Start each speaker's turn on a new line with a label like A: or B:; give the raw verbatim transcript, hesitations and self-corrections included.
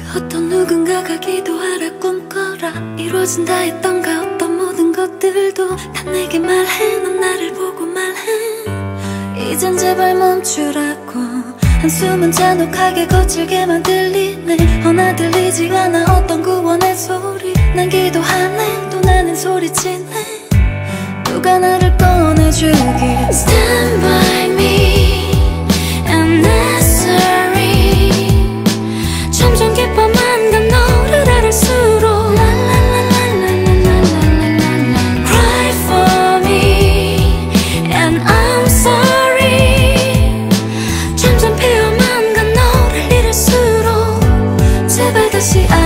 A: 어떤 누군가가 기도하라 꿈꿔라 이루어진다 했던가 어떤 모든 것들도 다 내게 말해 넌 나를 보고 말해 이젠 제발 멈추라고 한숨은 잔혹하게 거칠게만 들리네 허나 들리지 않아 어떤 구원의 소리 난 기도하네 또 나는 소리치네 누가 나를 꺼내주길 Stand by me and necessary 점점 깊어만 간 너를 알을수록 Cry for me and I'm sorry 점점 피어만 간 너를 잃을수록 제발 다시